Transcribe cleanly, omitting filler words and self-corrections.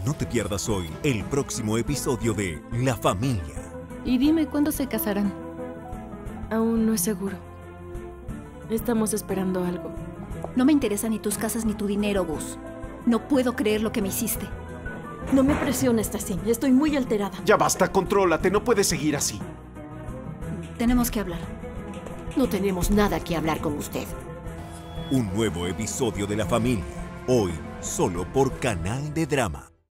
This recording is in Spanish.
No te pierdas hoy el próximo episodio de La Familia. Y dime cuándo se casarán. Aún no es seguro. Estamos esperando algo. No me interesan ni tus casas ni tu dinero, Gus. No puedo creer lo que me hiciste. No me presiones, Tassin. Estoy muy alterada. Ya basta, contrólate. No puedes seguir así. Tenemos que hablar. No tenemos nada que hablar con usted. Un nuevo episodio de La Familia. Hoy, solo por Canal de Drama.